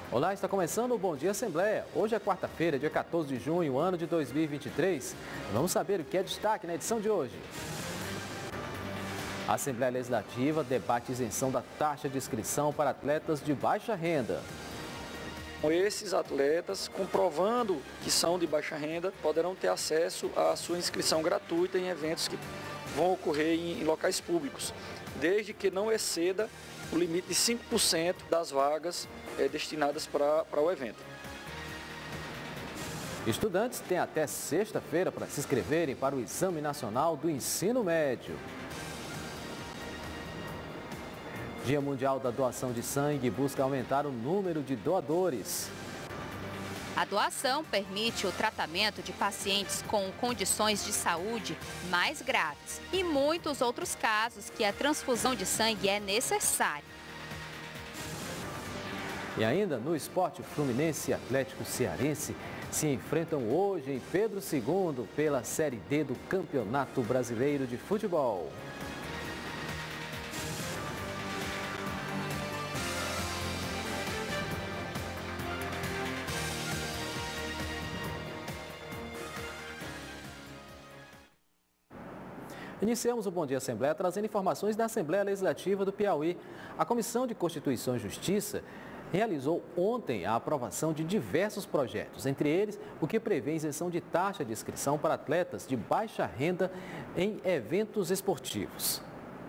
Olá, está começando o Bom Dia Assembleia. Hoje é quarta-feira, dia 14 de junho, ano de 2023. Vamos saber o que é destaque na edição de hoje. A Assembleia Legislativa debate isenção da taxa de inscrição para atletas de baixa renda. Esses atletas, comprovando que são de baixa renda, poderão ter acesso à sua inscrição gratuita em eventos que vão ocorrer em locais públicos, desde que não exceda o limite de 5% das vagas destinadas para o evento. Estudantes têm até sexta-feira para se inscreverem para o Exame Nacional do Ensino Médio. Dia Mundial da Doação de Sangue busca aumentar o número de doadores. A doação permite o tratamento de pacientes com condições de saúde mais graves e muitos outros casos que a transfusão de sangue é necessária. E ainda no esporte, Fluminense e Atlético Cearense se enfrentam hoje em Pedro II pela Série D do Campeonato Brasileiro de Futebol. Iniciamos o Bom Dia Assembleia trazendo informações da Assembleia Legislativa do Piauí. A Comissão de Constituição e Justiça realizou ontem a aprovação de diversos projetos, entre eles o que prevê isenção de taxa de inscrição para atletas de baixa renda em eventos esportivos.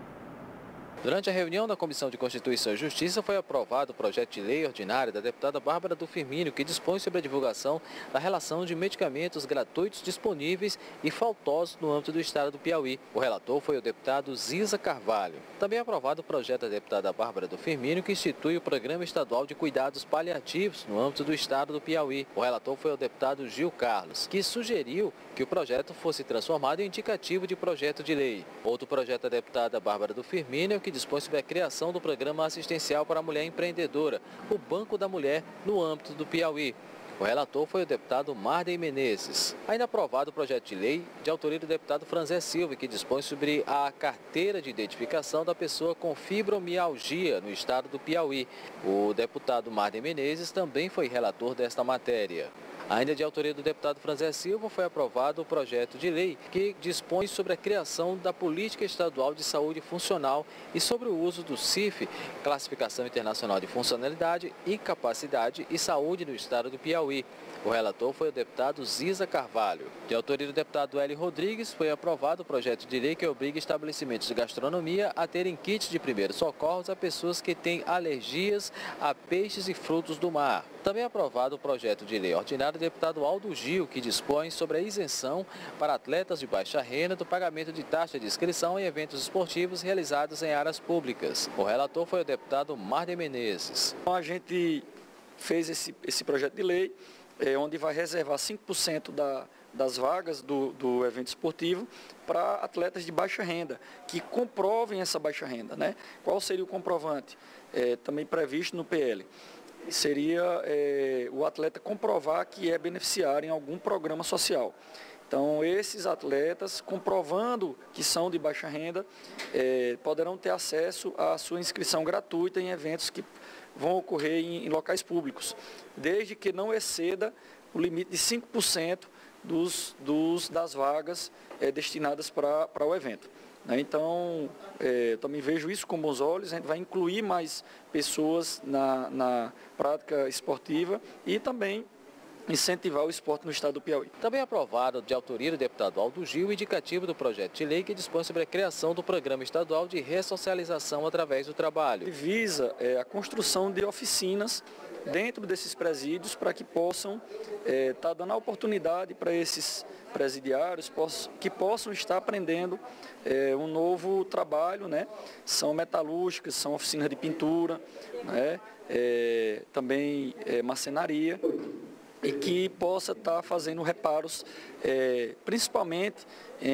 Durante a reunião da Comissão de Constituição e Justiça foi aprovado o projeto de lei ordinário da deputada Bárbara do Firmino, que dispõe sobre a divulgação da relação de medicamentos gratuitos disponíveis e faltosos no âmbito do estado do Piauí. O relator foi o deputado Ziza Carvalho. Também aprovado o projeto da deputada Bárbara do Firmino, que institui o Programa Estadual de Cuidados Paliativos no âmbito do estado do Piauí. O relator foi o deputado Gil Carlos, que sugeriu que o projeto fosse transformado em indicativo de projeto de lei. Outro projeto da deputada Bárbara do Firmino é o que dispõe sobre a criação do Programa Assistencial para a Mulher Empreendedora, o Banco da Mulher, no âmbito do Piauí. O relator foi o deputado Marden Menezes. Ainda aprovado o projeto de lei de autoria do deputado Franzé Silva, que dispõe sobre a carteira de identificação da pessoa com fibromialgia no estado do Piauí. O deputado Marden Menezes também foi relator desta matéria. Ainda de autoria do deputado Franzé Silva, foi aprovado o projeto de lei que dispõe sobre a criação da Política Estadual de Saúde Funcional e sobre o uso do CIF, Classificação Internacional de Funcionalidade, Incapacidade e Saúde no estado do Piauí. O relator foi o deputado Ziza Carvalho. De autoria do deputado Hélio Rodrigues, foi aprovado o projeto de lei que obriga estabelecimentos de gastronomia a terem kits de primeiros socorros a pessoas que têm alergias a peixes e frutos do mar. Também aprovado o projeto de lei ordinário do deputado Aldo Gil, que dispõe sobre a isenção para atletas de baixa renda do pagamento de taxa de inscrição em eventos esportivos realizados em áreas públicas. O relator foi o deputado Marden Menezes. A gente fez esse projeto de lei, onde vai reservar 5% das vagas do evento esportivo para atletas de baixa renda, que comprovem essa baixa renda, né? Qual seria o comprovante? Também previsto no PL. Seria o atleta comprovar que é beneficiário em algum programa social. Então, esses atletas, comprovando que são de baixa renda, poderão ter acesso à sua inscrição gratuita em eventos que vão ocorrer em locais públicos, desde que não exceda o limite de 5% das vagas destinadas para o evento. Então, também vejo isso com bons olhos. A gente vai incluir mais pessoas na prática esportiva e também incentivar o esporte no estado do Piauí. Também aprovado de autoria do deputado Aldo Gil o indicativo do projeto de lei que dispõe sobre a criação do Programa Estadual de Ressocialização através do trabalho. Ele visa a construção de oficinas dentro desses presídios para que possam estar dando a oportunidade para esses presidiários que possam estar aprendendo um novo trabalho, né? São metalúrgicas, são oficinas de pintura, né? Também marcenaria, e que possa estar fazendo reparos, principalmente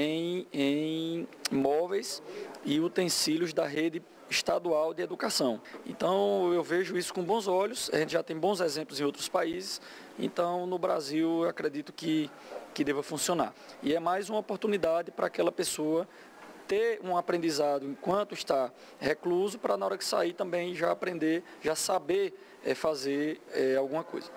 em móveis e utensílios da rede estadual de educação. Então, eu vejo isso com bons olhos. A gente já tem bons exemplos em outros países. Então, no Brasil, eu acredito que deva funcionar. E é mais uma oportunidade para aquela pessoa ter um aprendizado enquanto está recluso, para na hora que sair também já aprender, já saber fazer alguma coisa.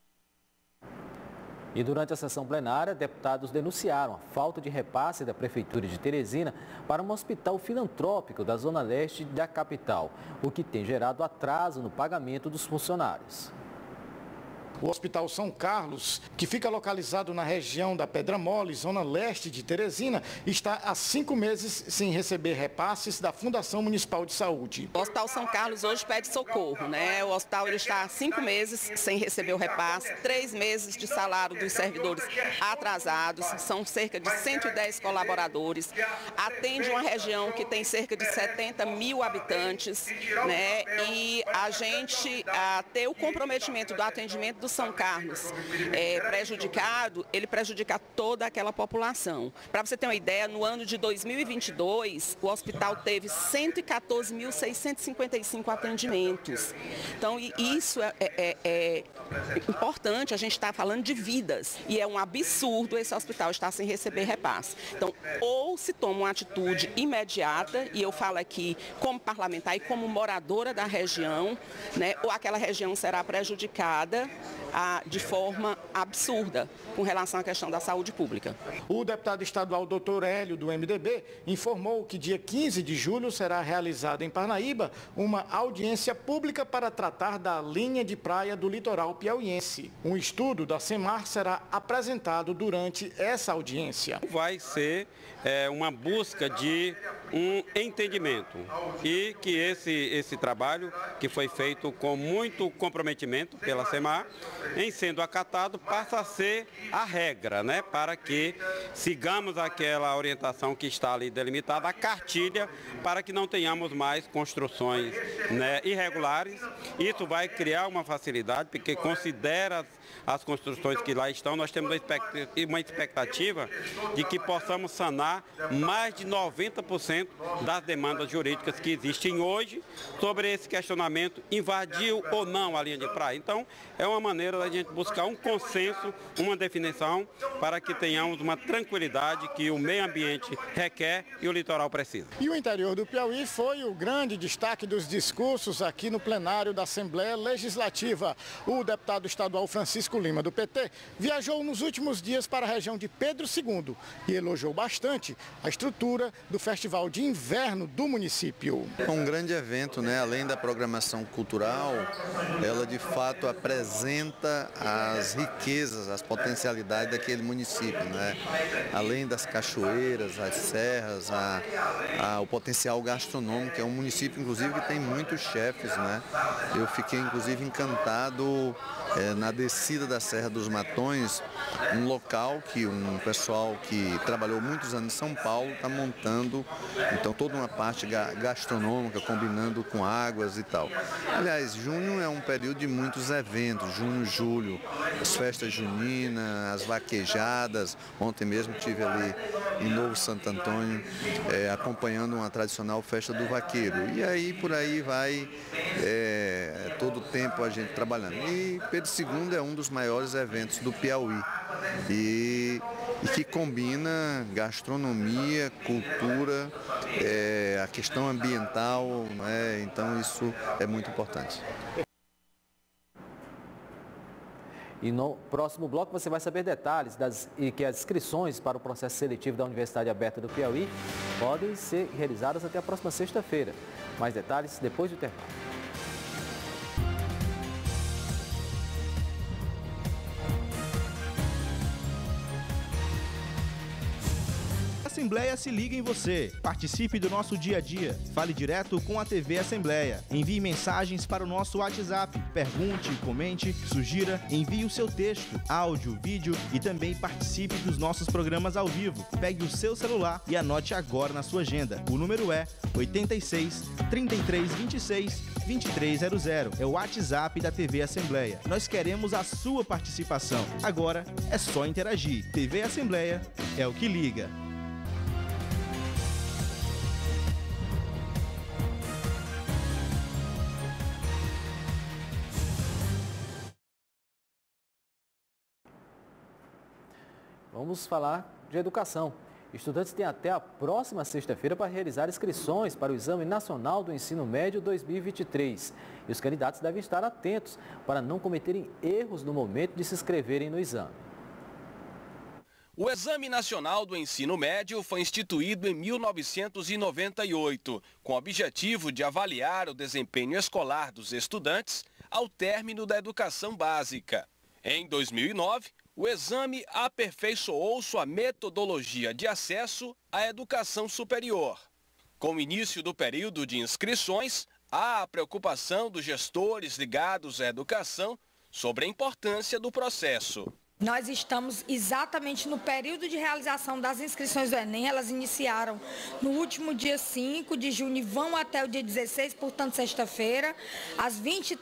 E durante a sessão plenária, deputados denunciaram a falta de repasse da Prefeitura de Teresina para um hospital filantrópico da Zona Leste da capital, o que tem gerado atraso no pagamento dos funcionários. O Hospital São Carlos, que fica localizado na região da Pedra Mole, zona leste de Teresina, está há 5 meses sem receber repasses da Fundação Municipal de Saúde. O Hospital São Carlos hoje pede socorro, né? O hospital ele está há 5 meses sem receber o repasse, 3 meses de salário dos servidores atrasados, são cerca de 110 colaboradores, atende uma região que tem cerca de 70 mil habitantes, né? E a gente ter o comprometimento do atendimento do São Carlos prejudicado, ele prejudica toda aquela população. Para você ter uma ideia, no ano de 2022, o hospital teve 114.655 atendimentos. Então, isso é importante, a gente está falando de vidas. E é um absurdo esse hospital estar sem receber repasse. Então, ou se toma uma atitude imediata, e eu falo aqui como parlamentar e como moradora da região, né, ou aquela região será prejudicada de forma absurda com relação à questão da saúde pública. O deputado estadual Dr. Hélio, do MDB, informou que dia 15 de julho será realizada em Parnaíba uma audiência pública para tratar da linha de praia do litoral piauiense. Um estudo da SEMAR será apresentado durante essa audiência. Vai ser uma busca de um entendimento e que esse trabalho que foi feito com muito comprometimento pela SEMAR, em sendo acatado, passa a ser a regra, né, para que sigamos aquela orientação que está ali delimitada, a cartilha, para que não tenhamos mais construções, né, irregulares. Isso vai criar uma facilidade, porque considera as construções que lá estão, nós temos uma expectativa de que possamos sanar mais de 90% das demandas jurídicas que existem hoje sobre esse questionamento, invadiu ou não a linha de praia. Então, é uma maneira da gente buscar um consenso, uma definição, para que tenhamos uma tranquilidade que o meio ambiente requer e o litoral precisa. E o interior do Piauí foi o grande destaque dos discursos aqui no plenário da Assembleia Legislativa. O deputado estadual Francisco Lima, do PT, viajou nos últimos dias para a região de Pedro II e elogiou bastante a estrutura do Festival de Inverno do município. É um grande evento, né? Além da programação cultural, ela de fato apresenta as riquezas, as potencialidades daquele município, né? Além das cachoeiras, as serras, o potencial gastronômico, é um município inclusive que tem muitos chefes, né? Eu fiquei inclusive encantado na descida da Serra dos Matões, um local que um pessoal que trabalhou muitos anos em São Paulo está montando, então toda uma parte gastronômica, combinando com águas e tal. Aliás, junho é um período de muitos eventos, junho, julho, as festas juninas, as vaquejadas. Ontem mesmo estive ali em Novo Santo Antônio, acompanhando uma tradicional festa do vaqueiro. E aí, por aí vai todo o tempo a gente trabalhando. E Pedro II é um dos maiores eventos do Piauí e que combina gastronomia, cultura, a questão ambiental, né? Então isso é muito importante. E no próximo bloco você vai saber detalhes e que as inscrições para o processo seletivo da Universidade Aberta do Piauí podem ser realizadas até a próxima sexta-feira. Mais detalhes depois do intervalo. A Assembleia se liga em você. Participe do nosso dia a dia. Fale direto com a TV Assembleia. Envie mensagens para o nosso WhatsApp. Pergunte, comente, sugira, envie o seu texto, áudio, vídeo e também participe dos nossos programas ao vivo. Pegue o seu celular e anote agora na sua agenda. O número é 86 33 26 2300. É o WhatsApp da TV Assembleia. Nós queremos a sua participação. Agora é só interagir. TV Assembleia é o que liga. Vamos falar de educação. Estudantes têm até a próxima sexta-feira para realizar inscrições para o Exame Nacional do Ensino Médio 2023. E os candidatos devem estar atentos para não cometerem erros no momento de se inscreverem no exame. O Exame Nacional do Ensino Médio foi instituído em 1998, com o objetivo de avaliar o desempenho escolar dos estudantes ao término da educação básica. Em 2009, o exame aperfeiçoou sua metodologia de acesso à educação superior. Com o início do período de inscrições, há a preocupação dos gestores ligados à educação sobre a importância do processo. Nós estamos exatamente no período de realização das inscrições do Enem. Elas iniciaram no último dia 5 de junho e vão até o dia 16, portanto, sexta-feira, às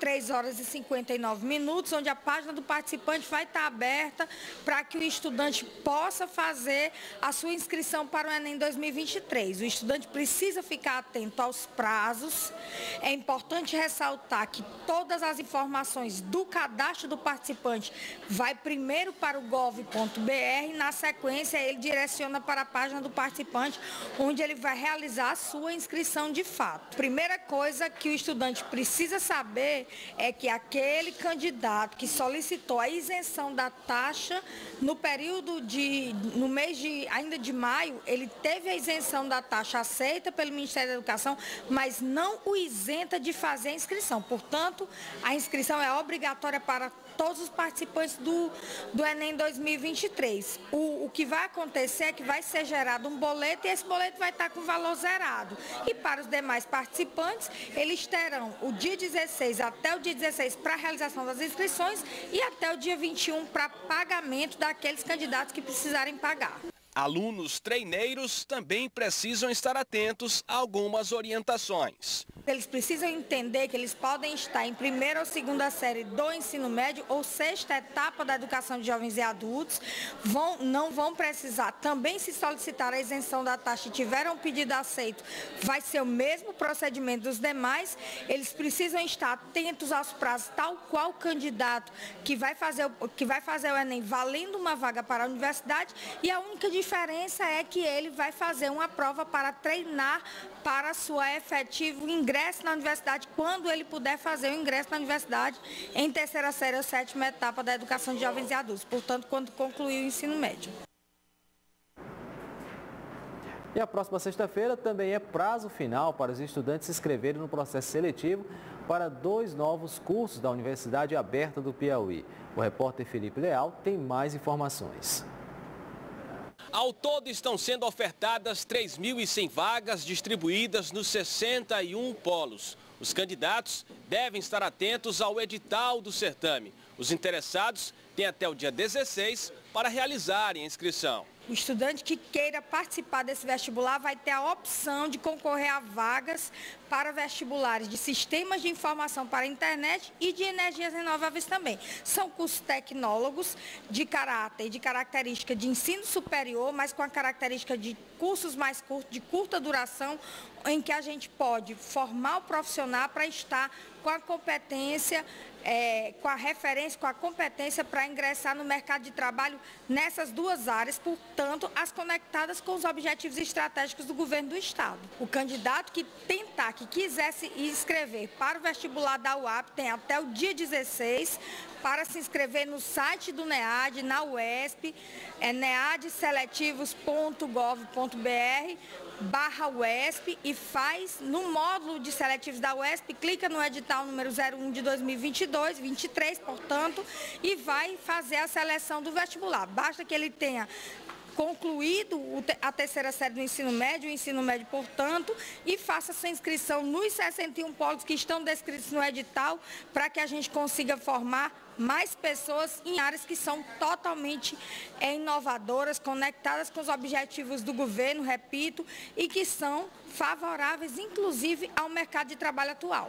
23h59, onde a página do participante vai estar aberta para que o estudante possa fazer a sua inscrição para o Enem 2023. O estudante precisa ficar atento aos prazos. É importante ressaltar que todas as informações do cadastro do participante vai primeiro para o gov.br, na sequência ele direciona para a página do participante, onde ele vai realizar a sua inscrição de fato. Primeira coisa que o estudante precisa saber é que aquele candidato que solicitou a isenção da taxa no período no mês ainda de maio, ele teve a isenção da taxa aceita pelo Ministério da Educação, mas não o isenta de fazer a inscrição. Portanto, a inscrição é obrigatória para todos os participantes do Enem 2023. O que vai acontecer é que vai ser gerado um boleto e esse boleto vai estar com valor zerado. E para os demais participantes, eles terão o dia 16 até o dia 16 para a realização das inscrições e até o dia 21 para pagamento daqueles candidatos que precisarem pagar. Alunos treineiros também precisam estar atentos a algumas orientações. Eles precisam entender que eles podem estar em primeira ou segunda série do ensino médio ou sexta etapa da educação de jovens e adultos. Não vão precisar, também se solicitar a isenção da taxa e tiver um pedido aceito, vai ser o mesmo procedimento dos demais. Eles precisam estar atentos aos prazos, tal qual o candidato que vai fazer o Enem valendo uma vaga para a universidade, e a única diferença é que ele vai fazer uma prova para treinar para sua efetivo ingresso na universidade, quando ele puder fazer o ingresso na universidade em terceira série ou sétima etapa da educação de jovens e adultos, portanto, quando concluir o ensino médio. E a próxima sexta-feira também é prazo final para os estudantes se inscreverem no processo seletivo para 2 novos cursos da Universidade Aberta do Piauí. O repórter Felipe Leal tem mais informações. Ao todo estão sendo ofertadas 3.100 vagas distribuídas nos 61 polos. Os candidatos devem estar atentos ao edital do certame. Os interessados têm até o dia 16 para realizarem a inscrição. O estudante que queira participar desse vestibular vai ter a opção de concorrer a vagas para vestibulares de sistemas de informação para a internet e de energias renováveis também. São cursos tecnólogos de caráter e de característica de ensino superior, mas com a característica de cursos mais curtos, de curta duração, em que a gente pode formar o profissional para estar com a competência, com a referência, com a competência para ingressar no mercado de trabalho nessas duas áreas, portanto, as conectadas com os objetivos estratégicos do governo do Estado. O candidato que quiser se inscrever para o vestibular da UAP tem até o dia 16 para se inscrever no site do NEAD, na UESP, neadseletivos.gov.br/UESP, e faz no módulo de seletivos da UESP, clica no edital número 01 de 2022-23, portanto, e vai fazer a seleção do vestibular. Basta que ele tenha concluído a terceira série do ensino médio, portanto, e faça sua inscrição nos 61 polos que estão descritos no edital, para que a gente consiga formar mais pessoas em áreas que são totalmente inovadoras, conectadas com os objetivos do governo, repito, e que são favoráveis, inclusive, ao mercado de trabalho atual.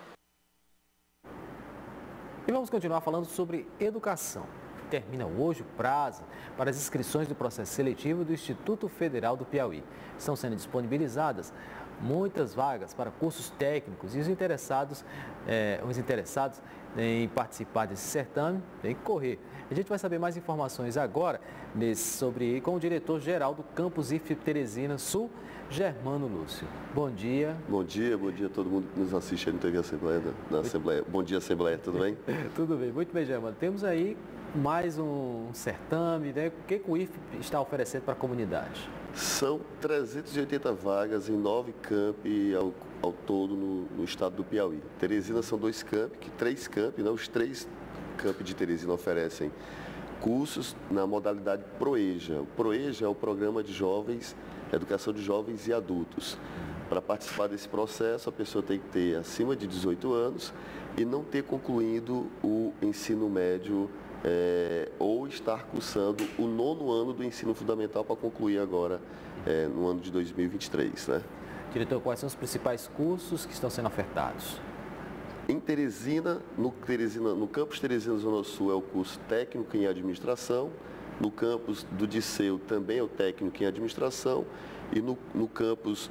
E vamos continuar falando sobre educação. Termina hoje o prazo para as inscrições do processo seletivo do Instituto Federal do Piauí. Estão sendo disponibilizadas muitas vagas para cursos técnicos e os interessados em participar desse certame, tem que correr. A gente vai saber mais informações agora com o diretor-geral do Campus IFP Teresina Sul, Germano Lúcio. Bom dia. Bom dia a todo mundo que nos assiste aí no TV Assembleia, na Assembleia. Bom dia, Assembleia, tudo bem? Tudo bem, muito bem, Germano. Temos aí mais um certame, né? O que o IFP está oferecendo para a comunidade? São 380 vagas em 9 campi ao todo no estado do Piauí. Teresina são 2 campi, 3 campi, né? Os 3 campi de Teresina oferecem cursos na modalidade PROEJA. O PROEJA é o Programa de Jovens, Educação de Jovens e Adultos. Para participar desse processo, a pessoa tem que ter acima de 18 anos e não ter concluído o ensino médio ou estar cursando o 9º ano do ensino fundamental para concluir agora no ano de 2023. Né? Diretor, quais são os principais cursos que estão sendo ofertados? Em Teresina, no campus Teresina Zona Sul é o curso técnico em administração, no campus do Disseu também é o técnico em administração e no campus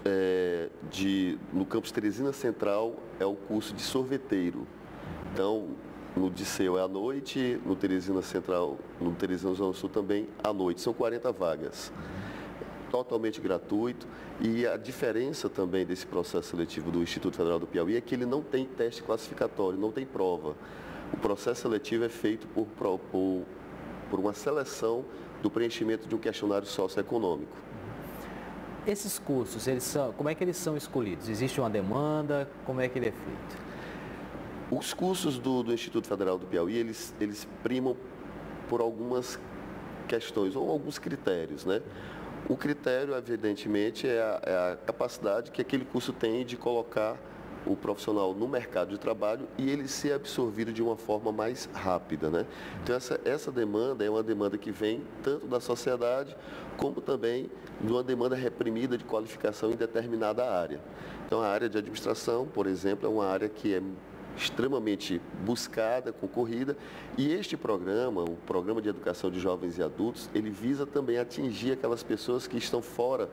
Teresina Central é o curso de sorveteiro. Então, no Disseu é à noite, no Teresina Central, no Teresina Zona Sul também à noite. São 40 vagas. Totalmente gratuito. E a diferença também desse processo seletivo do Instituto Federal do Piauí é que ele não tem teste classificatório, não tem prova. O processo seletivo é feito por uma seleção do preenchimento de um questionário socioeconômico. Esses cursos, como é que eles são escolhidos? Existe uma demanda? Como é que ele é feito? Os cursos do Instituto Federal do Piauí, eles primam por algumas questões ou alguns critérios, né? O critério, evidentemente, é a capacidade que aquele curso tem de colocar o profissional no mercado de trabalho e ele ser absorvido de uma forma mais rápida, né? Então, essa demanda é uma demanda que vem tanto da sociedade como também de uma demanda reprimida de qualificação em determinada área. Então, a área de administração, por exemplo, é uma área que é extremamente buscada, concorrida, e este programa, o Programa de Educação de Jovens e Adultos, ele visa também atingir aquelas pessoas que estão fora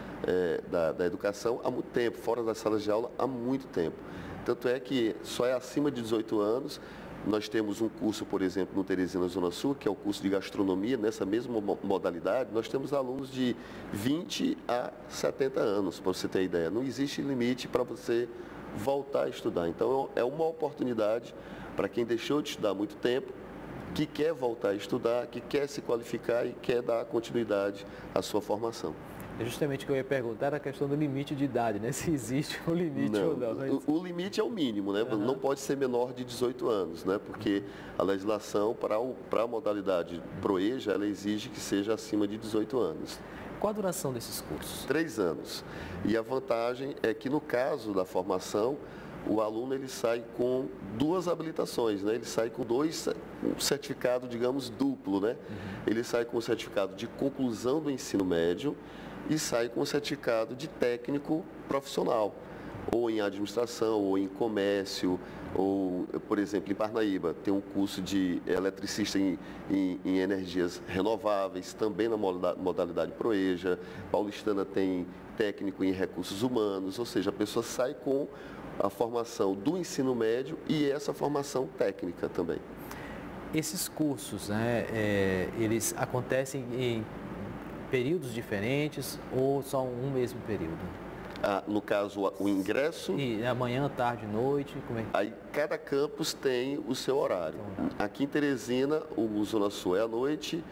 da educação há muito tempo, fora das salas de aula há muito tempo. Tanto é que só é acima de 18 anos, nós temos um curso, por exemplo, no Teresina Zona Sul, que é o curso de gastronomia, nessa mesma modalidade, nós temos alunos de 20 a 70 anos, para você ter ideia. Não existe limite para você voltar a estudar. Então, é uma oportunidade para quem deixou de estudar há muito tempo, que quer voltar a estudar, que quer se qualificar e quer dar continuidade à sua formação. É justamente o que eu ia perguntar, era a questão do limite de idade, né? Se existe um limite ou não. O limite é o mínimo, né? Uhum. Não pode ser menor de 18 anos, né? Porque a legislação para a modalidade PROEJA, ela exige que seja acima de 18 anos. Qual a duração desses cursos? 3 anos. E a vantagem é que, no caso da formação, o aluno ele sai com 2 habilitações, né? Ele sai com um certificado, digamos, duplo, né? Uhum. Ele sai com o certificado de conclusão do ensino médio e sai com o certificado de técnico profissional, ou em administração, ou em comércio, ou, por exemplo, em Parnaíba, tem um curso de eletricista em energias renováveis, também na modalidade PROEJA. Paulistana tem técnico em recursos humanos, ou seja, a pessoa sai com a formação do ensino médio e essa formação técnica também. Esses cursos, né, eles acontecem em períodos diferentes ou só um mesmo período? No caso, o ingresso... E amanhã, tarde, noite, como é? Aí cada campus tem o seu horário. Aqui em Teresina, o Zona Sul é à noite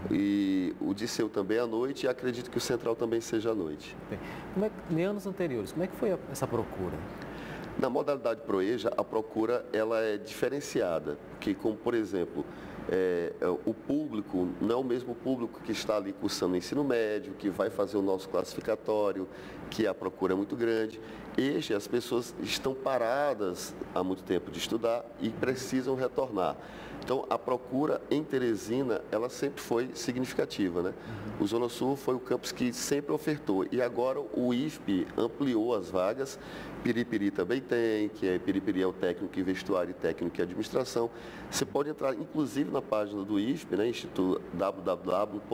e o Disseu também é à noite e acredito que o Central também seja à noite. Bem, em anos anteriores, como é que foi essa procura? Na modalidade PROEJA, a procura ela é diferenciada, porque, como por exemplo, o público não é o mesmo público que está ali cursando o ensino médio, que vai fazer o nosso classificatório, que a procura é muito grande. As pessoas estão paradas há muito tempo de estudar e precisam retornar. Então, a procura em Teresina, ela sempre foi significativa, né? O Zona Sul foi o campus que sempre ofertou e agora o IFP ampliou as vagas. Piripiri também tem, Piripiri é o técnico em vestuário e técnico em administração. Você pode entrar, inclusive, na página do IFP, né, Instituto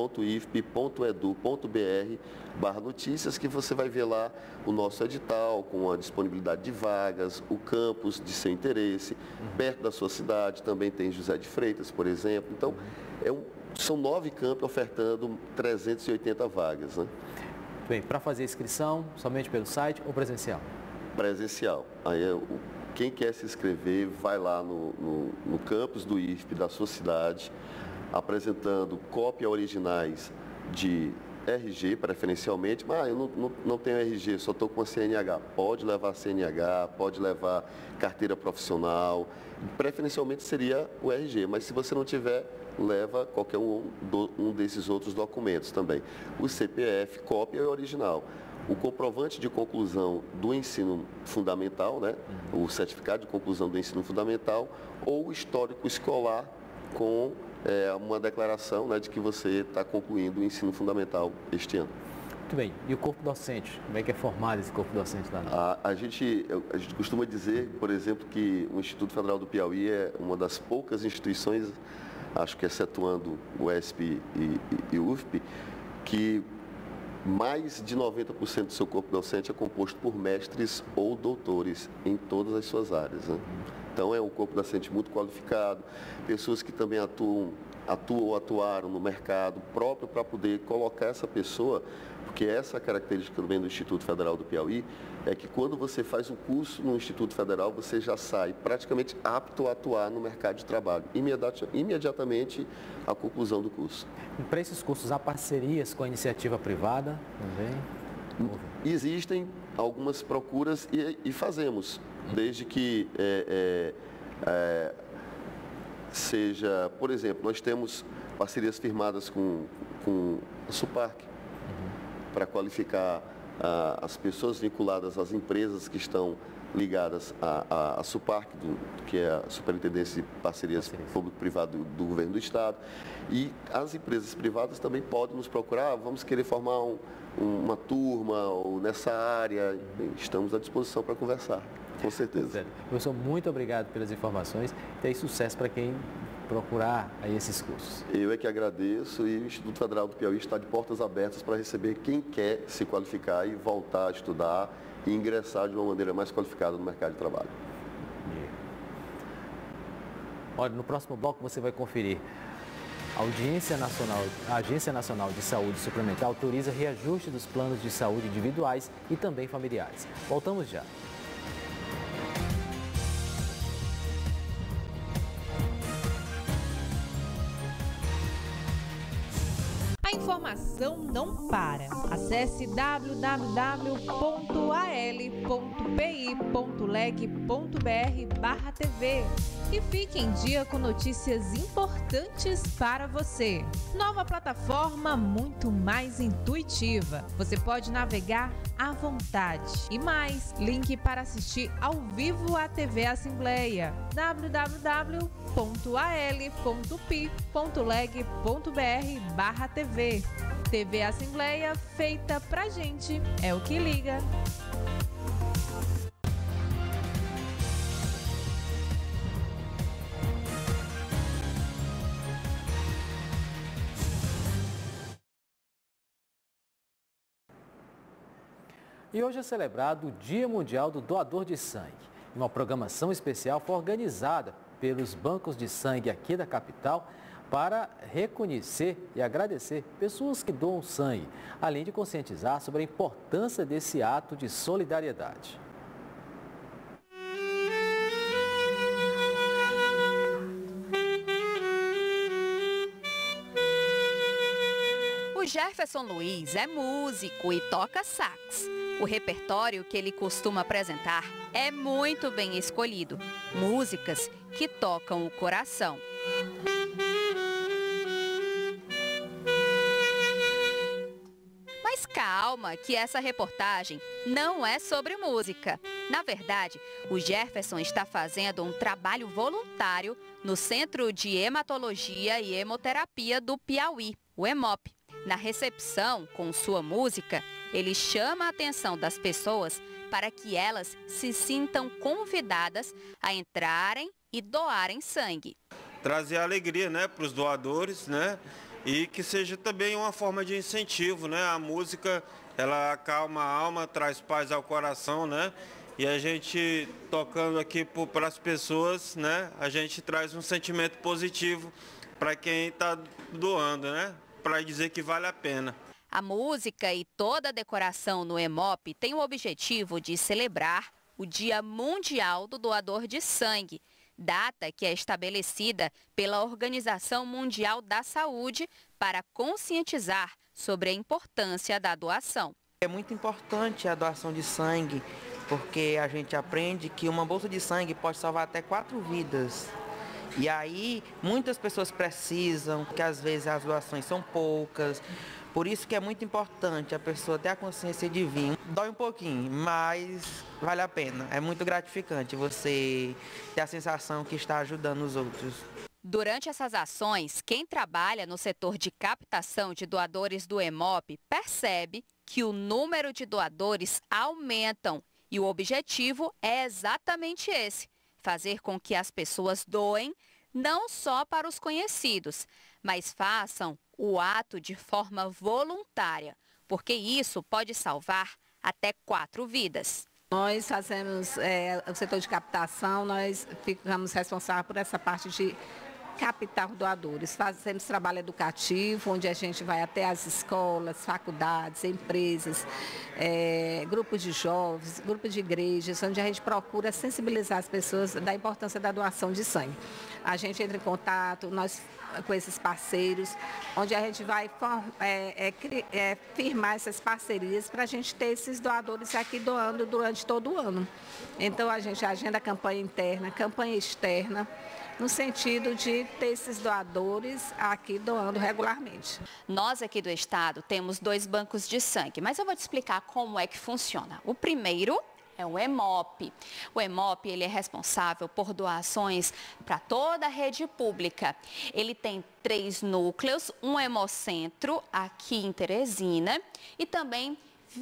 www.ifp.edu.br/notícias, que você vai ver lá o nosso edital com a disponibilidade de vagas, o campus de seu interesse, perto da sua cidade, também tem José de Freitas, por exemplo. Então, são 9 campos ofertando 380 vagas, né? Bem, para fazer a inscrição, somente pelo site ou presencial? Presencial. Aí quem quer se inscrever vai lá no campus do IFP da sua cidade, apresentando cópias originais de RG, preferencialmente, mas eu não tenho RG, só estou com a CNH. Pode levar CNH, pode levar carteira profissional, preferencialmente seria o RG, mas se você não tiver, leva qualquer um desses outros documentos também. O CPF, cópia e original. O comprovante de conclusão do ensino fundamental, né? O certificado de conclusão do ensino fundamental ou o histórico escolar com uma declaração, né, de que você está concluindo o ensino fundamental este ano. Muito bem. E o corpo docente? Como é que é formado esse corpo docente lá? A gente costuma dizer, por exemplo, que o Instituto Federal do Piauí é uma das poucas instituições, acho que excetuando o ESP e o UFP, que mais de 90% do seu corpo docente é composto por mestres ou doutores em todas as suas áreas, né? Então, é um corpo docente muito qualificado, pessoas que também atuam ou atuaram no mercado próprio para poder colocar essa pessoa, porque essa característica também do Instituto Federal do Piauí é que quando você faz um curso no Instituto Federal, você já sai praticamente apto a atuar no mercado de trabalho, imediatamente à conclusão do curso. E para esses cursos, há parcerias com a iniciativa privada também? Existem algumas procuras e fazemos, desde que seja, por exemplo, nós temos parcerias firmadas com a Suparc para qualificar as pessoas vinculadas às empresas que estão ligadas à Suparc, que é a Superintendência de Parcerias Público-Privado do Governo do Estado. E as empresas privadas também podem nos procurar, vamos querer formar uma turma ou nessa área, estamos à disposição para conversar, com certeza. Professor, muito obrigado pelas informações e aí sucesso para quem procurar aí esses cursos. Eu é que agradeço e o Instituto Federal do Piauí está de portas abertas para receber quem quer se qualificar e voltar a estudar e ingressar de uma maneira mais qualificada no mercado de trabalho. Olha, no próximo bloco você vai conferir. A Agência Nacional de Saúde Suplementar autoriza reajuste dos planos de saúde individuais e também familiares. Voltamos já. A informação não para. Acesse www.al.pi.leg.br/TV e fique em dia com notícias importantes para você. Nova plataforma muito mais intuitiva. Você pode navegar à vontade. E mais, link para assistir ao vivo a TV Assembleia. www.al.pi.leg.br/TV. TV Assembleia, feita pra gente, é o que liga. E hoje é celebrado o Dia Mundial do Doador de Sangue. Uma programação especial foi organizada pelos bancos de sangue aqui da capital para reconhecer e agradecer pessoas que doam sangue, além de conscientizar sobre a importância desse ato de solidariedade. O Jefferson Luiz é músico e toca sax. O repertório que ele costuma apresentar é muito bem escolhido. Músicas que tocam o coração. Mas calma, que essa reportagem não é sobre música. Na verdade, o Jefferson está fazendo um trabalho voluntário no Centro de Hematologia e Hemoterapia do Piauí, o HEMOP. Na recepção, com sua música, ele chama a atenção das pessoas para que elas se sintam convidadas a entrarem e doarem sangue. Trazer alegria, né, para os doadores, né? e que seja também uma forma de incentivo, né? A música, ela acalma a alma, traz paz ao coração, né? E a gente tocando aqui para as pessoas, né? A gente traz um sentimento positivo para quem está doando, né? Para dizer que vale a pena. A música e toda a decoração no EMOP tem o objetivo de celebrar o Dia Mundial do Doador de Sangue, data que é estabelecida pela Organização Mundial da Saúde para conscientizar sobre a importância da doação. É muito importante a doação de sangue, porque a gente aprende que uma bolsa de sangue pode salvar até 4 vidas. E aí, muitas pessoas precisam, que às vezes as doações são poucas. Por isso que é muito importante a pessoa ter a consciência de vir. Dói um pouquinho, mas vale a pena. É muito gratificante você ter a sensação que está ajudando os outros. Durante essas ações, quem trabalha no setor de captação de doadores do EMOP percebe que o número de doadores aumentam. E o objetivo é exatamente esse: fazer com que as pessoas doem não só para os conhecidos, mas façam o ato de forma voluntária, porque isso pode salvar até 4 vidas. Nós fazemos o setor de captação, nós ficamos responsáveis por essa parte de captar doadores. Fazemos trabalho educativo, onde a gente vai até as escolas, faculdades, empresas, grupos de jovens, grupos de igrejas, onde a gente procura sensibilizar as pessoas da importância da doação de sangue. A gente entra em contato com esses parceiros, onde a gente vai firmar essas parcerias para a gente ter esses doadores aqui doando durante todo o ano. Então a gente agenda campanha interna, campanha externa, no sentido de ter esses doadores aqui doando regularmente. Nós aqui do estado temos 2 bancos de sangue, mas eu vou te explicar como é que funciona. O primeiro é o EMOP. O EMOP, ele é responsável por doações para toda a rede pública. Ele tem 3 núcleos, um hemocentro aqui em Teresina e também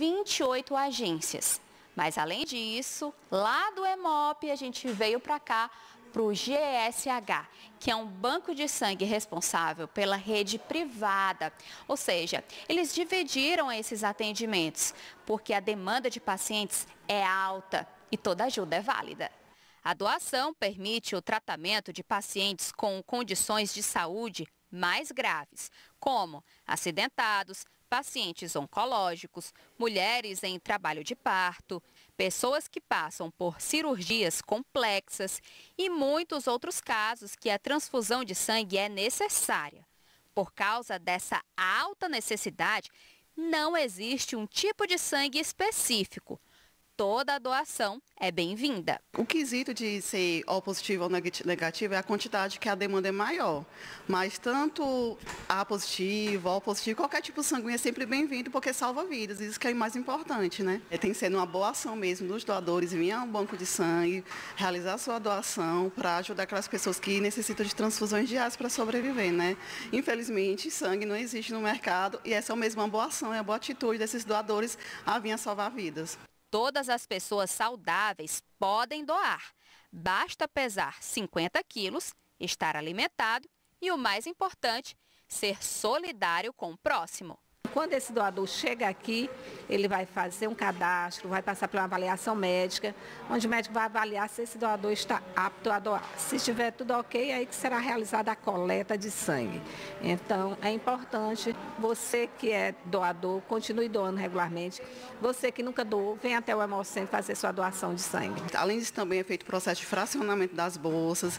28 agências. Mas além disso, lá do EMOP a gente veio para cá para o GSH, que é um banco de sangue responsável pela rede privada. Ou seja, eles dividiram esses atendimentos, porque a demanda de pacientes é alta e toda ajuda é válida. A doação permite o tratamento de pacientes com condições de saúde mais graves, como acidentados, pacientes oncológicos, mulheres em trabalho de parto, pessoas que passam por cirurgias complexas e muitos outros casos que a transfusão de sangue é necessária. Por causa dessa alta necessidade, não existe um tipo de sangue específico. Toda a doação é bem-vinda. O quesito de ser O positivo ou negativo é a quantidade que a demanda é maior. Mas tanto A positivo, O positivo, qualquer tipo de sanguíneo é sempre bem-vindo porque salva vidas. Isso que é o mais importante, né? Tem que ser uma boa ação mesmo dos doadores, vir a um banco de sangue, realizar a sua doação para ajudar aquelas pessoas que necessitam de transfusões diárias para sobreviver, né? Infelizmente, sangue não existe no mercado e essa é mesmo uma boa ação, é a boa atitude desses doadores a vir a salvar vidas. Todas as pessoas saudáveis podem doar. Basta pesar 50 quilos, estar alimentado e, o mais importante, ser solidário com o próximo. Quando esse doador chega aqui, ele vai fazer um cadastro, vai passar por uma avaliação médica, onde o médico vai avaliar se esse doador está apto a doar. Se estiver tudo ok, aí que será realizada a coleta de sangue. Então, é importante, você que é doador, continue doando regularmente. Você que nunca doou, vem até o Hemocentro fazer sua doação de sangue. Além disso, também é feito o processo de fracionamento das bolsas.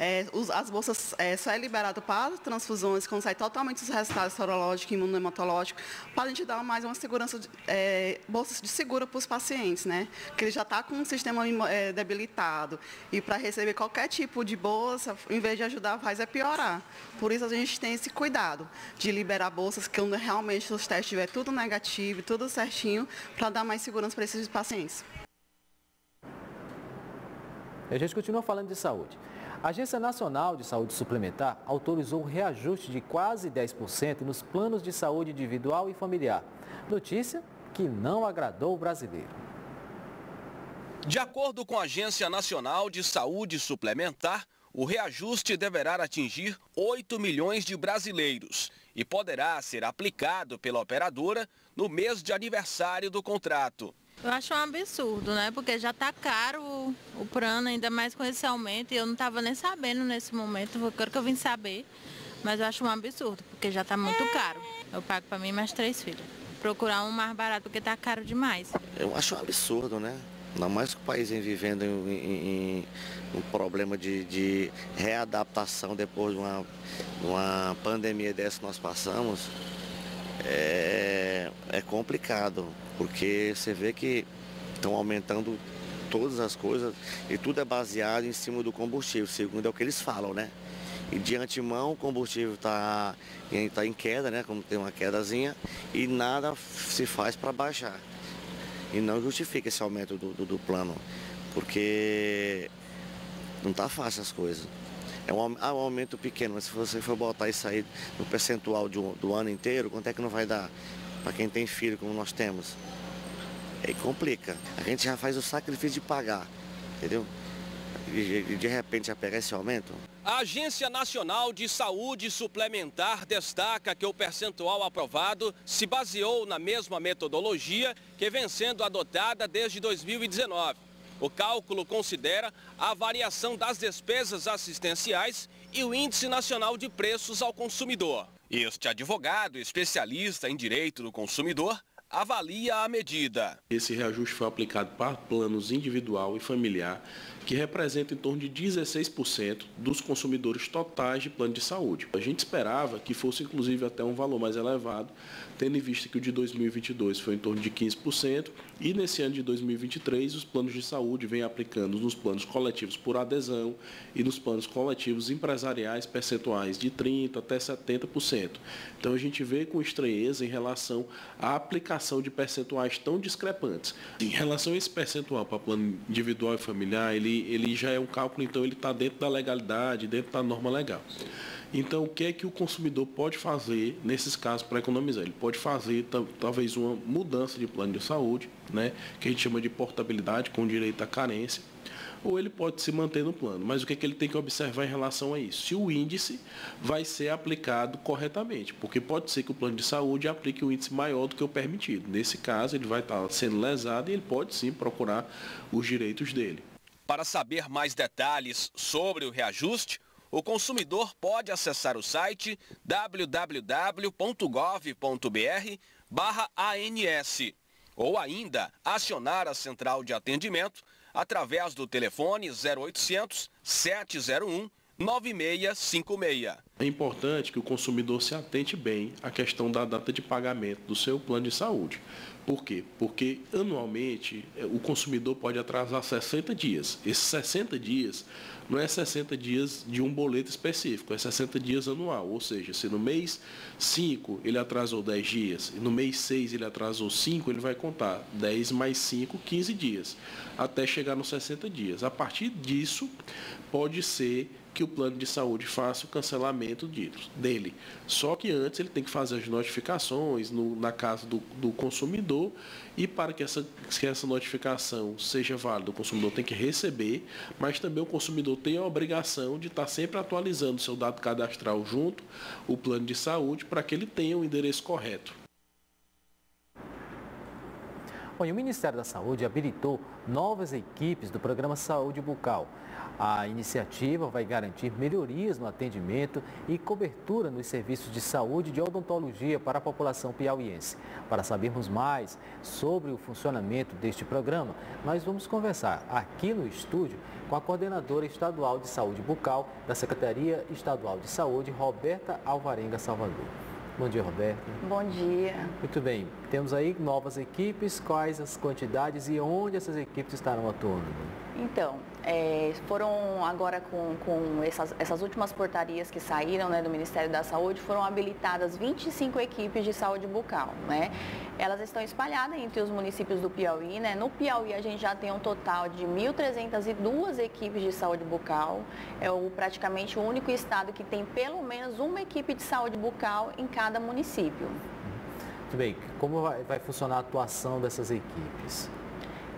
As bolsas só é liberado para transfusões quando sai totalmente os resultados sorológicos e imunohematológicos, para a gente dar mais uma segurança, bolsas de seguro para os pacientes, né? Porque ele já está com um sistema debilitado. E para receber qualquer tipo de bolsa, em vez de ajudar, faz piorar. Por isso a gente tem esse cuidado de liberar bolsas quando realmente os testes estiver tudo negativo, tudo certinho, para dar mais segurança para esses pacientes. A gente continua falando de saúde. A Agência Nacional de Saúde Suplementar autorizou o reajuste de quase 10% nos planos de saúde individual e familiar. Notícia que não agradou o brasileiro. De acordo com a Agência Nacional de Saúde Suplementar, o reajuste deverá atingir 8 milhões de brasileiros. e poderá ser aplicado pela operadora no mês de aniversário do contrato. Eu acho um absurdo, né? Porque já está caro o plano, ainda mais com esse aumento, e eu não estava nem sabendo nesse momento, foi agora que eu vim saber. Mas eu acho um absurdo, porque já está muito caro. Eu pago para mim e mais 3 filhos. Procurar um mais barato, porque está caro demais. Eu acho um absurdo, né? Ainda mais que o país vem vivendo em um problema de readaptação depois de uma pandemia dessa que nós passamos. É complicado, porque você vê que estão aumentando todas as coisas e tudo é baseado em cima do combustível, segundo é o que eles falam, né? E de antemão o combustível está em queda, né? Como tem uma quedazinha, e nada se faz para baixar. E não justifica esse aumento do plano, porque não está fácil as coisas. É um aumento pequeno, mas se você for botar isso aí no percentual do ano inteiro, quanto é que não vai dar para quem tem filho, como nós temos? Aí complica. A gente já faz o sacrifício de pagar, entendeu? E de repente já pegar esse aumento. A Agência Nacional de Saúde Suplementar destaca que o percentual aprovado se baseou na mesma metodologia que vem sendo adotada desde 2019. O cálculo considera a variação das despesas assistenciais e o Índice Nacional de Preços ao Consumidor. Este advogado, especialista em direito do consumidor, avalia a medida. Esse reajuste foi aplicado para planos individual e familiar, que representa em torno de 16% dos consumidores totais de plano de saúde. A gente esperava que fosse inclusive até um valor mais elevado, tendo em vista que o de 2022 foi em torno de 15% e nesse ano de 2023 os planos de saúde vêm aplicando nos planos coletivos por adesão e nos planos coletivos empresariais percentuais de 30% até 70%. Então a gente vê com estranheza em relação à aplicação de percentuais tão discrepantes. Em relação a esse percentual para plano individual e familiar, ele já é um cálculo, então ele está dentro da legalidade, dentro da norma legal. Então, o que é que o consumidor pode fazer nesses casos para economizar? Ele pode fazer talvez uma mudança de plano de saúde, né, que a gente chama de portabilidade com direito à carência, ou ele pode se manter no plano. Mas o que é que ele tem que observar em relação a isso? Se o índice vai ser aplicado corretamente, porque pode ser que o plano de saúde aplique um índice maior do que o permitido. Nesse caso, ele vai estar sendo lesado e ele pode sim procurar os direitos dele. Para saber mais detalhes sobre o reajuste, o consumidor pode acessar o site www.gov.br/ANS ou ainda acionar a central de atendimento através do telefone 0800 701 9656. É importante que o consumidor se atente bem à questão da data de pagamento do seu plano de saúde. Por quê? Porque anualmente o consumidor pode atrasar 60 dias. Esses 60 dias não é 60 dias de um boleto específico, é 60 dias anual. Ou seja, se no mês 5 ele atrasou 10 dias, e no mês 6 ele atrasou 5, ele vai contar 10 mais 5, 15 dias, até chegar nos 60 dias. A partir disso, pode ser que o plano de saúde faça o cancelamento dele. Só que antes ele tem que fazer as notificações na casa do consumidor, e para que essa notificação seja válida, o consumidor tem que receber, mas também o consumidor tem a obrigação de estar sempre atualizando o seu dado cadastral junto ao plano de saúde para que ele tenha o endereço correto. Bom, e o Ministério da Saúde habilitou novas equipes do programa Saúde Bucal. A iniciativa vai garantir melhorias no atendimento e cobertura nos serviços de saúde e de odontologia para a população piauiense. Para sabermos mais sobre o funcionamento deste programa, nós vamos conversar aqui no estúdio com a coordenadora estadual de saúde bucal da Secretaria Estadual de Saúde, Roberta Alvarenga Salvador. Bom dia, Roberta. Bom dia. Muito bem. Temos aí novas equipes, quais as quantidades e onde essas equipes estarão atuando? Então, foram agora com essas últimas portarias que saíram, né, do Ministério da Saúde, foram habilitadas 25 equipes de saúde bucal, né? Elas estão espalhadas entre os municípios do Piauí, né? No Piauí a gente já tem um total de 1.302 equipes de saúde bucal. É praticamente o único estado que tem pelo menos uma equipe de saúde bucal em cada município. Muito bem. Como vai funcionar a atuação dessas equipes?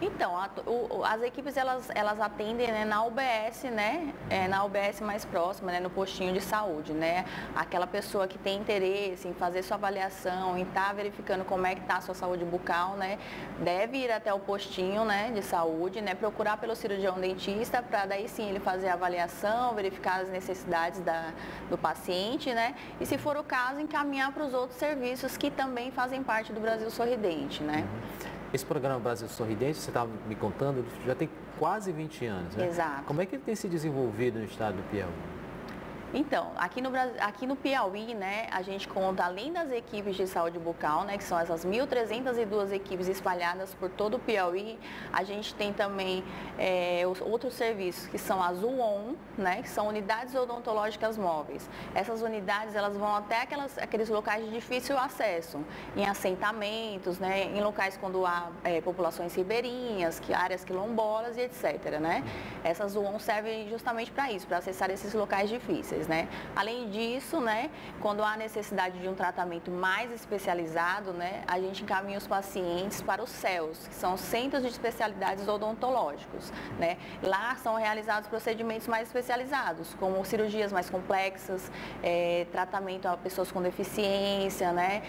Então, as equipes elas atendem, né, na UBS, né, na UBS mais próxima, né, no postinho de saúde, né, aquela pessoa que tem interesse em fazer sua avaliação, em estar verificando como é que está a sua saúde bucal, né, deve ir até o postinho, né, de saúde, né, procurar pelo cirurgião dentista para daí sim ele fazer a avaliação, verificar as necessidades do paciente, né, e se for o caso encaminhar para os outros serviços que também fazem parte do Brasil Sorridente, né. Esse programa Brasil Sorridente, você estava me contando, já tem quase 20 anos, né? Exato. Como é que ele tem se desenvolvido no estado do Piauí? Então, aqui no Piauí, né, a gente conta, além das equipes de saúde bucal, né, que são essas 1.302 equipes espalhadas por todo o Piauí, a gente tem também os outros serviços, que são as UON, né, que são unidades odontológicas móveis. Essas unidades, elas vão até aqueles locais de difícil acesso, em assentamentos, né, em locais quando há populações ribeirinhas, áreas quilombolas e etc., né. Essas UON servem justamente para isso, para acessar esses locais difíceis. Né? Além disso, né, quando há necessidade de um tratamento mais especializado, né, a gente encaminha os pacientes para os CELs, que são Centros de Especialidades Odontológicos. Né? Lá são realizados procedimentos mais especializados, como cirurgias mais complexas, tratamento a pessoas com deficiência, né,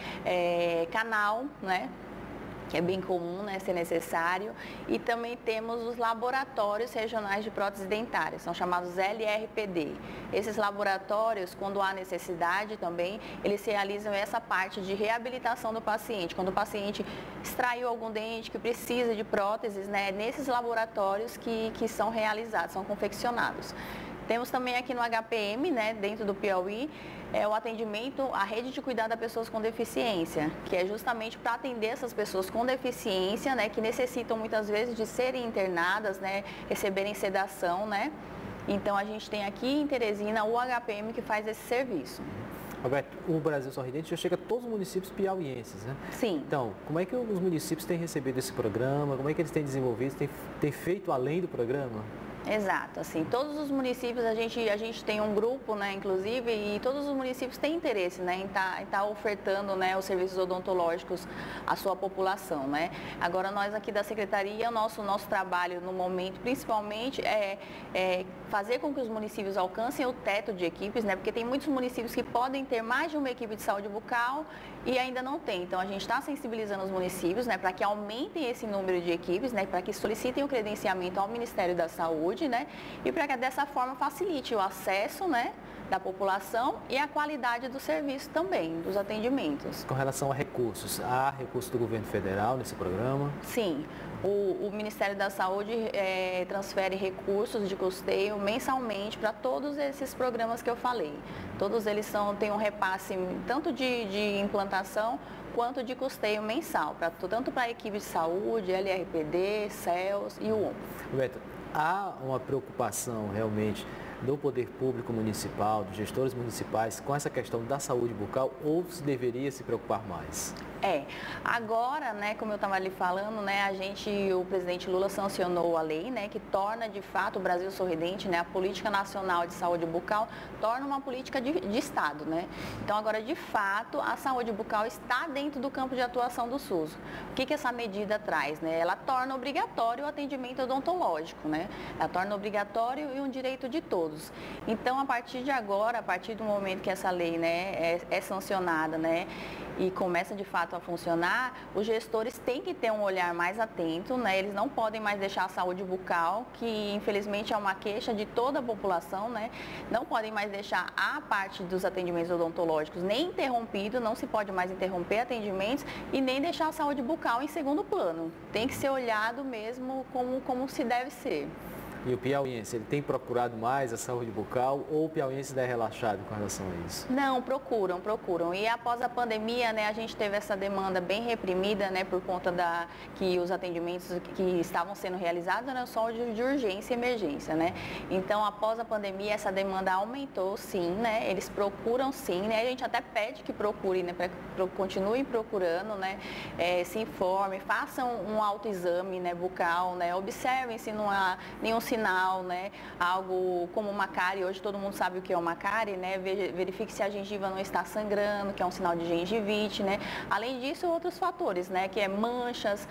canal, né, que é bem comum, né, ser necessário, e também temos os laboratórios regionais de prótese dentária, são chamados LRPD. Esses laboratórios, quando há necessidade também, eles realizam essa parte de reabilitação do paciente. Quando o paciente extraiu algum dente que precisa de próteses, né, nesses laboratórios que são realizados, são confeccionados. Temos também aqui no HPM, né, dentro do Piauí, o atendimento à rede de cuidado a pessoas com deficiência, que é justamente para atender essas pessoas com deficiência, né, que necessitam muitas vezes de serem internadas, né, receberem sedação, né. Então a gente tem aqui em Teresina o HPM que faz esse serviço. Roberto, o Brasil Sorridente já chega a todos os municípios piauienses, né? Sim. Então, como é que os municípios têm recebido esse programa? Como é que eles têm desenvolvido? Têm feito além do programa? Exato, assim, todos os municípios, a gente tem um grupo, né, inclusive, e todos os municípios têm interesse, né, em tá ofertando, né, os serviços odontológicos à sua população, né. Agora, nós aqui da Secretaria, nosso trabalho no momento, principalmente, é fazer com que os municípios alcancem o teto de equipes, né, porque tem muitos municípios que podem ter mais de uma equipe de saúde bucal e ainda não tem. Então, a gente está sensibilizando os municípios, né, para que aumentem esse número de equipes, né, para que solicitem o credenciamento ao Ministério da Saúde, né, e para que dessa forma facilite o acesso, né, da população e a qualidade do serviço também, dos atendimentos. Com relação a recursos, há recursos do governo federal nesse programa? Sim, o Ministério da Saúde transfere recursos de custeio mensalmente para todos esses programas que eu falei. Todos eles têm um repasse tanto de implantação quanto de custeio mensal, tanto para a equipe de saúde, LRPD, CELS e UOM. Roberto, há uma preocupação realmente do poder público municipal, dos gestores municipais com essa questão da saúde bucal ou se deveria se preocupar mais? Agora, né, como eu estava ali falando, né, o presidente Lula sancionou a lei, né, que torna de fato o Brasil Sorridente, né, a política nacional de saúde bucal, torna uma política de Estado, né. Então agora de fato a saúde bucal está dentro do campo de atuação do SUS. O que essa medida traz, né? Ela torna obrigatório o atendimento odontológico, né? Ela torna obrigatório e um direito de todos. Então a partir de agora, a partir do momento que essa lei, né, é sancionada, né, e começa de fato a funcionar, os gestores têm que ter um olhar mais atento, né? Eles não podem mais deixar a saúde bucal, que infelizmente é uma queixa de toda a população, né? Não podem mais deixar a parte dos atendimentos odontológicos nem interrompido, não se pode mais interromper atendimentos e nem deixar a saúde bucal em segundo plano. Tem que ser olhado mesmo como se deve ser. E o piauiense, ele tem procurado mais a saúde bucal ou o piauiense está relaxado com relação a isso? Não, procuram. E após a pandemia, né, a gente teve essa demanda bem reprimida, né, por conta que os atendimentos que estavam sendo realizados eram só de urgência e emergência, né? Então, após a pandemia, essa demanda aumentou, sim, né? Eles procuram, sim, né? A gente até pede que procurem, né, continuem procurando, né? Se informem, façam um autoexame, né, bucal, né? Observem se não há nenhum sinal sinal, né? Algo como uma cárie, hoje todo mundo sabe o que é uma cárie, né? Verifique se a gengiva não está sangrando, que é um sinal de gengivite, né? Além disso, outros fatores, né? Que é manchas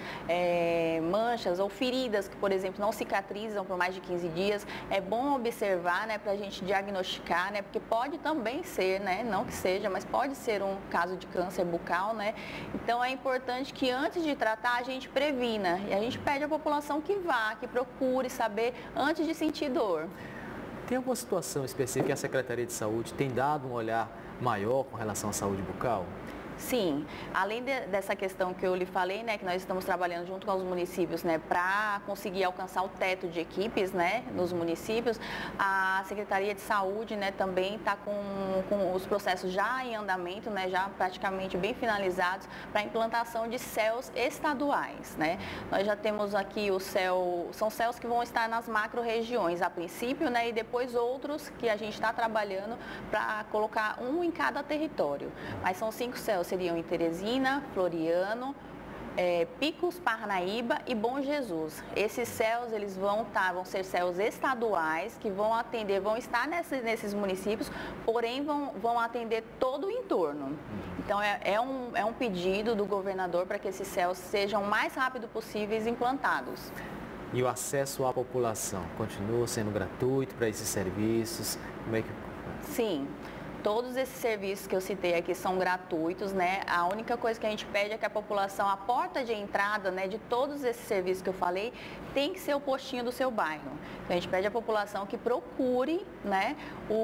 ou feridas que, por exemplo, não cicatrizam por mais de 15 dias. É bom observar, né? Para a gente diagnosticar, né? Porque pode também ser, né? Não que seja, mas pode ser um caso de câncer bucal, né? Então é importante que antes de tratar a gente previna e a gente pede à população que vá, que procure saber antes de sentir dor. Tem alguma situação específica que a Secretaria de Saúde tem dado um olhar maior com relação à saúde bucal? Sim, além dessa questão que eu lhe falei, né, que nós estamos trabalhando junto com os municípios, né, para conseguir alcançar o teto de equipes, né, nos municípios, a Secretaria de Saúde, né, também está com os processos já em andamento, né, já praticamente bem finalizados para a implantação de CELs estaduais, né. Nós já temos aqui o CEL, são CELs que vão estar nas macro-regiões a princípio, né, e depois outros que a gente está trabalhando para colocar um em cada território, mas são 5 CELs. Seriam em Teresina, Floriano, Picos, Parnaíba e Bom Jesus. Esses CELs, eles vão ser CELs estaduais que vão atender, vão estar nesses municípios, porém vão atender todo o entorno. Então é um pedido do governador para que esses CELs sejam o mais rápido possíveis implantados. E o acesso à população continua sendo gratuito para esses serviços? Como é que... Sim. Todos esses serviços que eu citei aqui são gratuitos, né? A única coisa que a gente pede é que a população, a porta de entrada, né, de todos esses serviços que eu falei, tem que ser o postinho do seu bairro. Então, a gente pede à população que procure, né,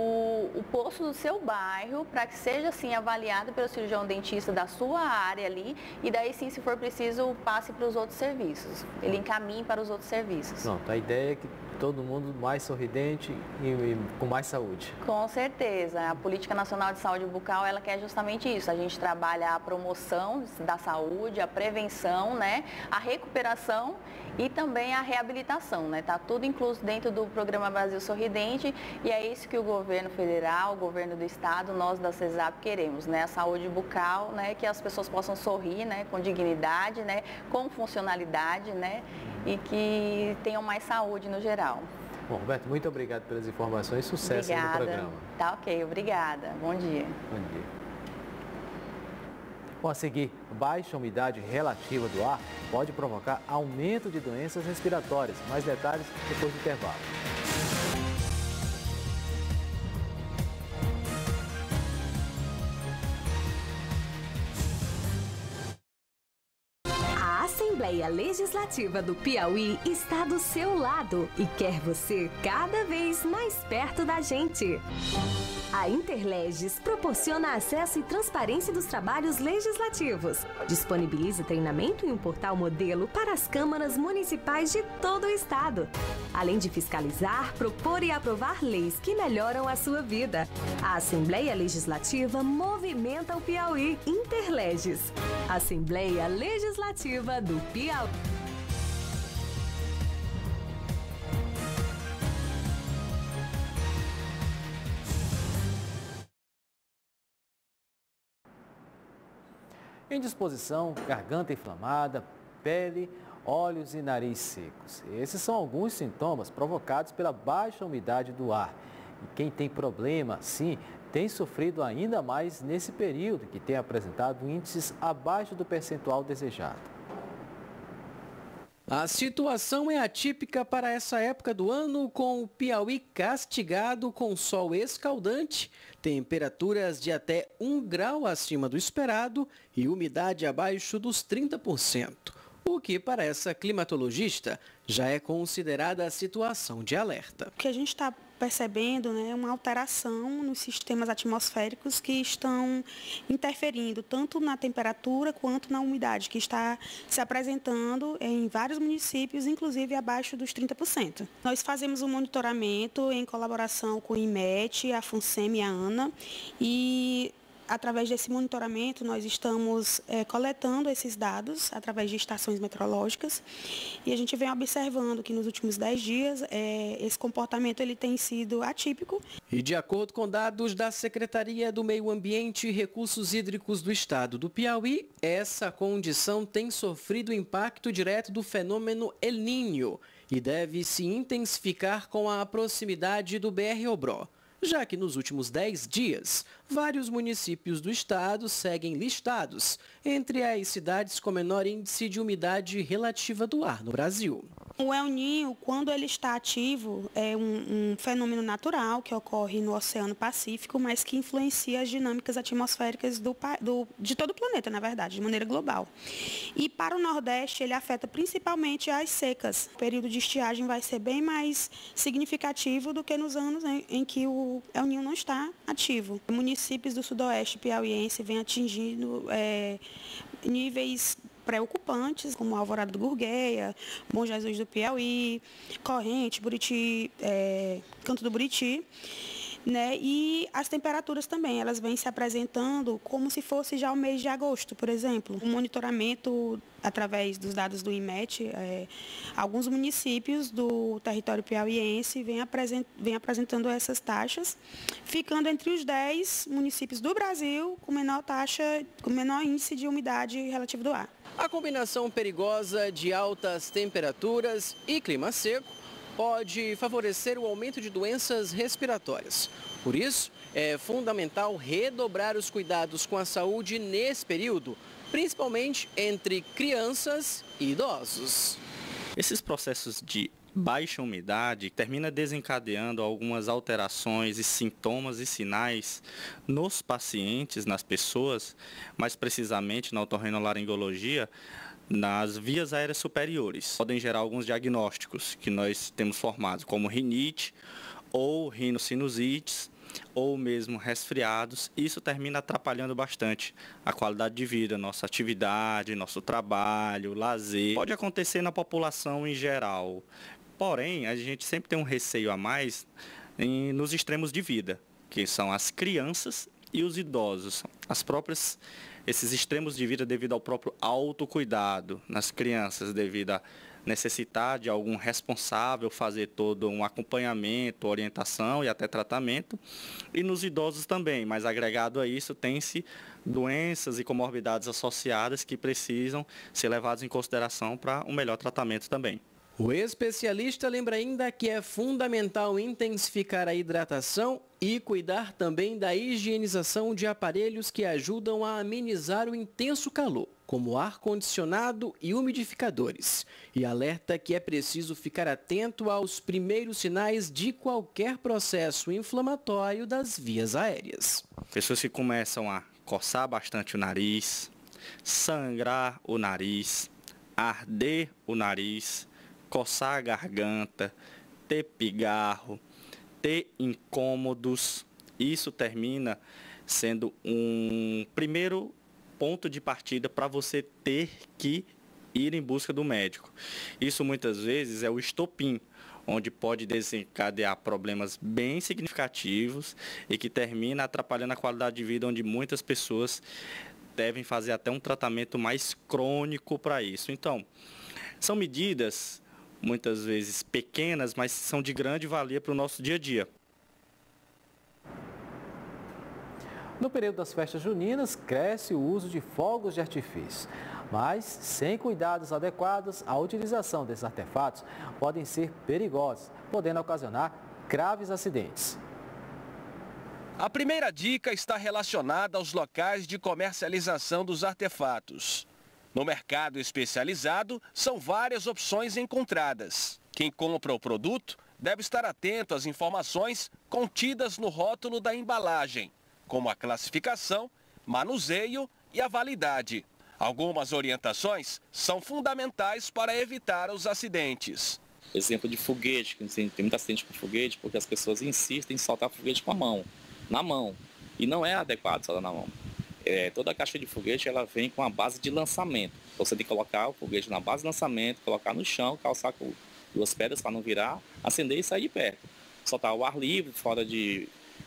o posto do seu bairro para que seja, assim, avaliado pelo cirurgião dentista da sua área ali e daí, sim, se for preciso, passe para os outros serviços. Ele encaminhe para os outros serviços. Pronto, a ideia é que todo mundo mais sorridente e com mais saúde. Com certeza. A Política Nacional de Saúde Bucal, ela quer justamente isso. A gente trabalha a promoção da saúde, a prevenção, né, a recuperação e também a reabilitação, né? Tá tudo incluso dentro do Programa Brasil Sorridente e é isso que o governo federal, o governo do estado, nós da CESAP queremos, né? A saúde bucal, né, que as pessoas possam sorrir, né, com dignidade, né, com funcionalidade, né, e que tenham mais saúde no geral. Bom, Roberto, muito obrigado pelas informações. Sucesso aí no programa. Tá ok, obrigada. Bom dia. Bom dia. Bom, a seguir, baixa umidade relativa do ar pode provocar aumento de doenças respiratórias. Mais detalhes depois do intervalo. A Assembleia Legislativa do Piauí está do seu lado e quer você cada vez mais perto da gente. A Interleges proporciona acesso e transparência dos trabalhos legislativos. Disponibiliza treinamento e um portal modelo para as câmaras municipais de todo o estado. Além de fiscalizar, propor e aprovar leis que melhoram a sua vida. A Assembleia Legislativa movimenta o Piauí. Interleges. Assembleia Legislativa do Piauí. Indisposição, garganta inflamada, pele, olhos e nariz secos. Esses são alguns sintomas provocados pela baixa umidade do ar. E quem tem problema, sim, tem sofrido ainda mais nesse período, que tem apresentado índices abaixo do percentual desejado. A situação é atípica para essa época do ano, com o Piauí castigado com sol escaldante, temperaturas de até 1 grau acima do esperado e umidade abaixo dos 30%, o que para essa climatologista já é considerada a situação de alerta. O que a gente está percebendo, né, uma alteração nos sistemas atmosféricos que estão interferindo tanto na temperatura quanto na umidade, que está se apresentando em vários municípios, inclusive abaixo dos 30%. Nós fazemos um monitoramento em colaboração com o IMET, a FUNSEM e a ANA, e através desse monitoramento, nós estamos coletando esses dados através de estações meteorológicas e a gente vem observando que nos últimos 10 dias esse comportamento ele tem sido atípico. E de acordo com dados da Secretaria do Meio Ambiente e Recursos Hídricos do Estado do Piauí, essa condição tem sofrido impacto direto do fenômeno El Niño e deve se intensificar com a proximidade do BR-Obró, já que nos últimos 10 dias, vários municípios do estado seguem listados entre as cidades com menor índice de umidade relativa do ar no Brasil. O El Niño, quando ele está ativo, é um fenômeno natural que ocorre no Oceano Pacífico, mas que influencia as dinâmicas atmosféricas de todo o planeta, na verdade, de maneira global. E para o Nordeste, ele afeta principalmente as secas. O período de estiagem vai ser bem mais significativo do que nos anos em que o El Niño não está ativo. Municípios do Sudoeste piauiense vêm atingindo níveis preocupantes, como Alvorada do Gurgueia, Bom Jesus do Piauí, Corrente, Buriti, Canto do Buriti, né? E as temperaturas também, elas vêm se apresentando como se fosse já o mês de agosto, por exemplo. O monitoramento através dos dados do IMET, alguns municípios do território piauiense vêm apresentando essas taxas, ficando entre os 10 municípios do Brasil com menor índice de umidade relativa do ar. A combinação perigosa de altas temperaturas e clima seco pode favorecer o aumento de doenças respiratórias. Por isso, é fundamental redobrar os cuidados com a saúde nesse período, principalmente entre crianças e idosos. Esses processos de baixa umidade termina desencadeando algumas alterações e sintomas e sinais nos pacientes, nas pessoas, mais precisamente na otorrinolaringologia, nas vias aéreas superiores. Podem gerar alguns diagnósticos que nós temos formados, como rinite ou rinossinusites, ou mesmo resfriados. Isso termina atrapalhando bastante a qualidade de vida, nossa atividade, nosso trabalho, lazer. Pode acontecer na população em geral, porém, a gente sempre tem um receio a mais nos extremos de vida, que são as crianças e os idosos. Esses extremos de vida devido ao próprio autocuidado. Nas crianças, devido a necessitar de algum responsável fazer todo um acompanhamento, orientação e até tratamento. E nos idosos também, mas agregado a isso tem-se doenças e comorbidades associadas que precisam ser levadas em consideração para um melhor tratamento também. O especialista lembra ainda que é fundamental intensificar a hidratação e cuidar também da higienização de aparelhos que ajudam a amenizar o intenso calor, como ar-condicionado e umidificadores. E alerta que é preciso ficar atento aos primeiros sinais de qualquer processo inflamatório das vias aéreas. Pessoas que começam a coçar bastante o nariz, sangrar o nariz, arder o nariz, coçar a garganta, ter pigarro, ter incômodos. Isso termina sendo um primeiro ponto de partida para você ter que ir em busca do médico. Isso muitas vezes é o estopim, onde pode desencadear problemas bem significativos e que termina atrapalhando a qualidade de vida, onde muitas pessoas devem fazer até um tratamento mais crônico para isso. Então, são medidas muitas vezes pequenas, mas são de grande valia para o nosso dia a dia. No período das festas juninas, cresce o uso de fogos de artifício. Mas, sem cuidados adequados, a utilização desses artefatos podem ser perigosos, podendo ocasionar graves acidentes. A primeira dica está relacionada aos locais de comercialização dos artefatos. No mercado especializado, são várias opções encontradas. Quem compra o produto deve estar atento às informações contidas no rótulo da embalagem, como a classificação, manuseio e a validade. Algumas orientações são fundamentais para evitar os acidentes. Exemplo de foguete, que tem muito acidente com foguete, porque as pessoas insistem em soltar foguete com a mão, na mão, e não é adequado soltar na mão. Toda a caixa de foguete ela vem com a base de lançamento. Você tem que colocar o foguete na base de lançamento, colocar no chão, calçar com 2 pedras para não virar, acender e sair de perto. Soltar o ar livre, fora de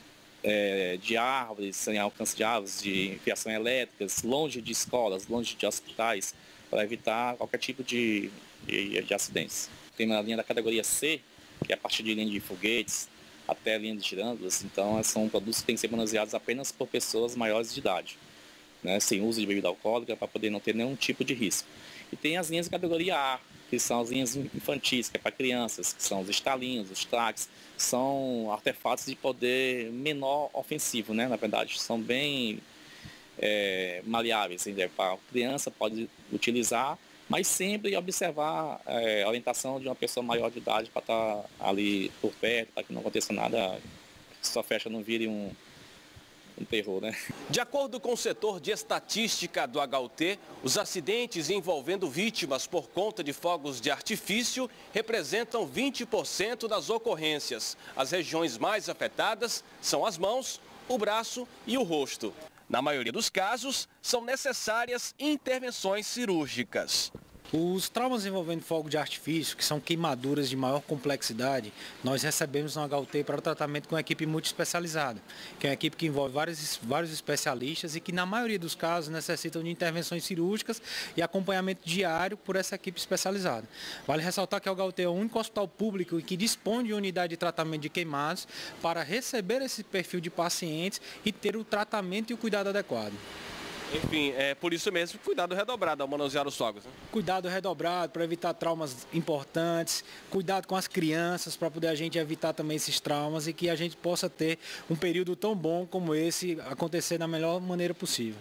de árvores, sem alcance de árvores, de fiação elétricas, longe de escolas, longe de hospitais, para evitar qualquer tipo de acidentes. Tem uma linha da categoria C, que é a partir de linha de foguetes até linha de girândolas, então são produtos que têm que ser manuseados apenas por pessoas maiores de idade, né, sem uso de bebida alcoólica, para poder não ter nenhum tipo de risco. E tem as linhas de categoria A, que são as linhas infantis, que é para crianças, que são os estalinhos, os traques, são artefatos de poder menor ofensivo, né, na verdade, são bem maleáveis, a criança pode utilizar, mas sempre observar a orientação de uma pessoa maior de idade para estar ali por perto, para que não aconteça nada, sua festa não vire um terror, né? De acordo com o setor de estatística do HUT, os acidentes envolvendo vítimas por conta de fogos de artifício representam 20% das ocorrências. As regiões mais afetadas são as mãos, o braço e o rosto. Na maioria dos casos, são necessárias intervenções cirúrgicas. Os traumas envolvendo fogo de artifício, que são queimaduras de maior complexidade, nós recebemos no HUT para o tratamento com uma equipe multiespecializada, que é uma equipe que envolve vários especialistas e que na maioria dos casos necessitam de intervenções cirúrgicas e acompanhamento diário por essa equipe especializada. Vale ressaltar que o HUT é o único hospital público que dispõe de unidade de tratamento de queimados para receber esse perfil de pacientes e ter o tratamento e o cuidado adequado. Enfim, é por isso mesmo, cuidado redobrado ao manusear os fogos, né? Cuidado redobrado para evitar traumas importantes, cuidado com as crianças para poder a gente evitar também esses traumas e que a gente possa ter um período tão bom como esse acontecer da melhor maneira possível.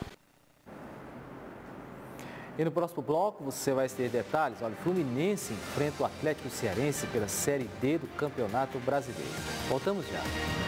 E no próximo bloco você vai ter detalhes. Olha, o Fluminense enfrenta o Atlético Cearense pela Série D do Campeonato Brasileiro. Voltamos já.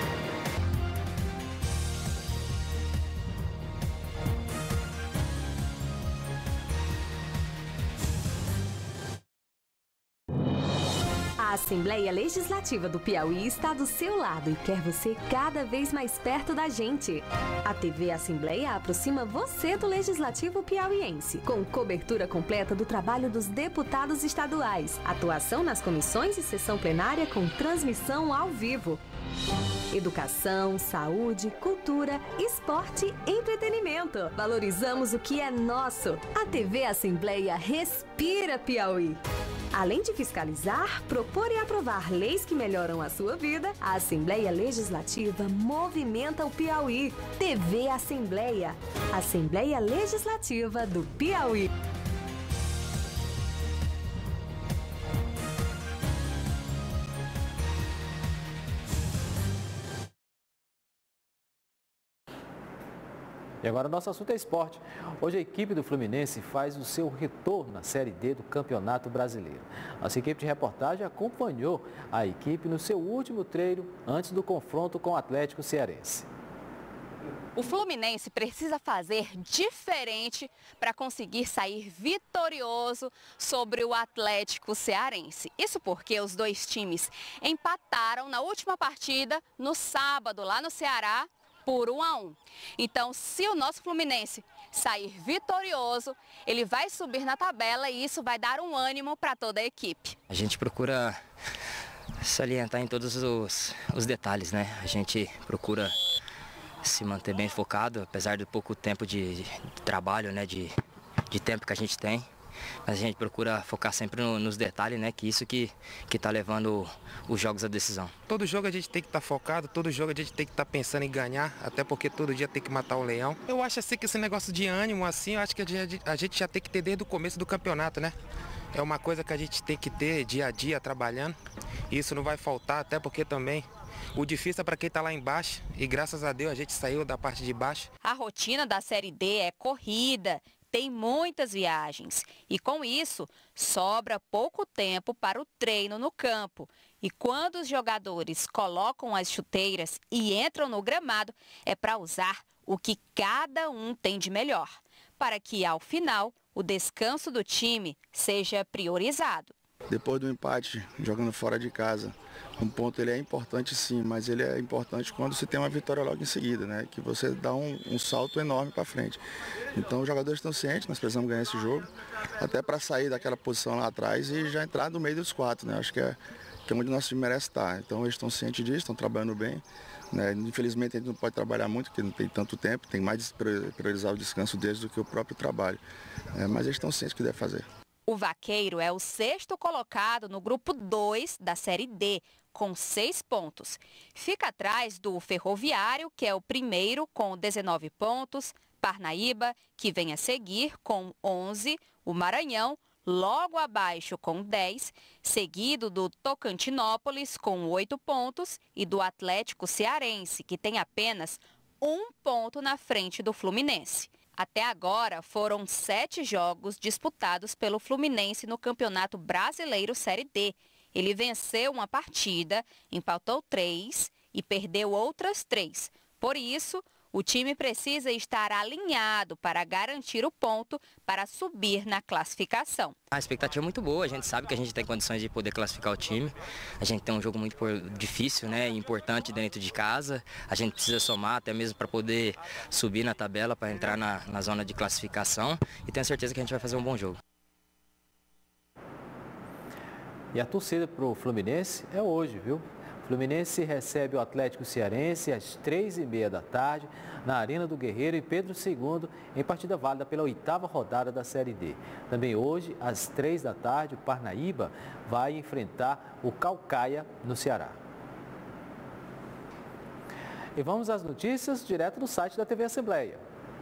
A Assembleia Legislativa do Piauí está do seu lado e quer você cada vez mais perto da gente. A TV Assembleia aproxima você do Legislativo piauiense, com cobertura completa do trabalho dos deputados estaduais, atuação nas comissões e sessão plenária com transmissão ao vivo. Educação, saúde, cultura, esporte, entretenimento. Valorizamos o que é nosso. A TV Assembleia respira Piauí. Além de fiscalizar, propor e aprovar leis que melhoram a sua vida, a Assembleia Legislativa movimenta o Piauí. TV Assembleia. Assembleia Legislativa do Piauí. E agora o nosso assunto é esporte. Hoje a equipe do Fluminense faz o seu retorno na Série D do Campeonato Brasileiro. Nossa equipe de reportagem acompanhou a equipe no seu último treino antes do confronto com o Atlético Cearense. O Fluminense precisa fazer diferente para conseguir sair vitorioso sobre o Atlético Cearense. Isso porque os dois times empataram na última partida, no sábado, lá no Ceará, por 1-1. Então, se o nosso Fluminense sair vitorioso, ele vai subir na tabela e isso vai dar um ânimo para toda a equipe. A gente procura salientar em todos os detalhes, né? A gente procura se manter bem focado, apesar do pouco tempo de trabalho, né? De tempo que a gente tem. Mas a gente procura focar sempre nos detalhes, né? Que isso que tá levando os jogos à decisão. Todo jogo a gente tem que estar focado, todo jogo a gente tem que estar pensando em ganhar, até porque todo dia tem que matar o leão. Eu acho assim que esse negócio de ânimo, assim, eu acho que a gente já tem que ter desde o começo do campeonato, né? É uma coisa que a gente tem que ter dia a dia trabalhando. E isso não vai faltar, até porque também o difícil é para quem está lá embaixo e graças a Deus a gente saiu da parte de baixo. A rotina da Série D é corrida. Tem muitas viagens e, com isso, sobra pouco tempo para o treino no campo. E quando os jogadores colocam as chuteiras e entram no gramado, é para usar o que cada um tem de melhor, para que, ao final, o descanso do time seja priorizado. Depois do empate, jogando fora de casa, um ponto ele é importante sim, mas ele é importante quando se tem uma vitória logo em seguida, né? Que você dá um salto enorme para frente. Então os jogadores estão cientes, nós precisamos ganhar esse jogo, até para sair daquela posição lá atrás e já entrar no meio dos quatro, né? Acho que é onde nosso time merece estar. Então eles estão cientes disso, estão trabalhando bem. né? Infelizmente a gente não pode trabalhar muito, porque não tem tanto tempo, tem mais de priorizar o descanso deles do que o próprio trabalho. Mas eles estão cientes do que devem fazer. O Vaqueiro é o 6º colocado no grupo 2 da Série D, com 6 pontos. Fica atrás do Ferroviário, que é o primeiro, com 19 pontos, Parnaíba, que vem a seguir, com 11, o Maranhão, logo abaixo com 10, seguido do Tocantinópolis com 8 pontos e do Atlético Cearense, que tem apenas 1 ponto na frente do Fluminense. Até agora, foram 7 jogos disputados pelo Fluminense no Campeonato Brasileiro Série D. Ele venceu uma partida, empatou 3 e perdeu outras 3. Por isso, o time precisa estar alinhado para garantir o ponto para subir na classificação. A expectativa é muito boa, a gente sabe que a gente tem condições de poder classificar o time. A gente tem um jogo muito difícil, né, importante dentro de casa. A gente precisa somar até mesmo para poder subir na tabela, para entrar na zona de classificação. E tenho certeza que a gente vai fazer um bom jogo. E a torcida para o Fluminense é hoje, viu? O Fluminense recebe o Atlético Cearense às 3h30 da tarde na Arena do Guerreiro e Pedro II, em partida válida pela 8ª rodada da Série D. Também hoje, às 3 da tarde, o Parnaíba vai enfrentar o Caucaia, no Ceará. E vamos às notícias direto do site da TV Assembleia.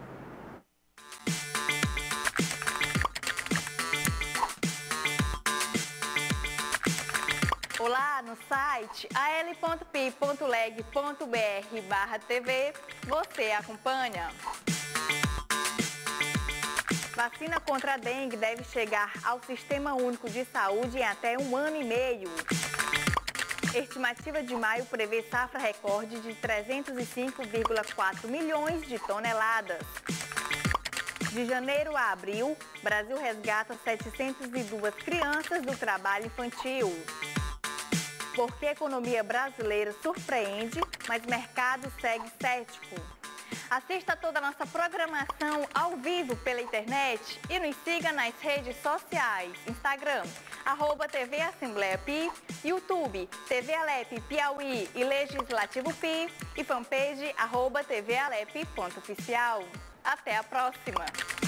Olá, no site al.pi.leg.br/TV você acompanha. Vacina contra a dengue deve chegar ao Sistema Único de Saúde em até 1 ano e meio. Estimativa de maio prevê safra recorde de 305,4 milhões de toneladas. De janeiro a abril, Brasil resgata 702 crianças do trabalho infantil. Porque a economia brasileira surpreende, mas o mercado segue cético. Assista toda a nossa programação ao vivo pela internet e nos siga nas redes sociais, Instagram, @TV Assembleia Pi, YouTube, TV Alep Piauí e Legislativo Pi e fanpage @TVAlep.oficial. Até a próxima!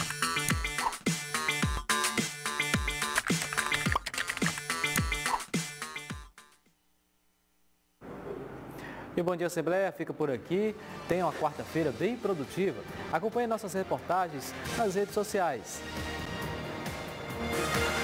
E o Bom Dia Assembleia fica por aqui. Tenha uma quarta-feira bem produtiva. Acompanhe nossas reportagens nas redes sociais.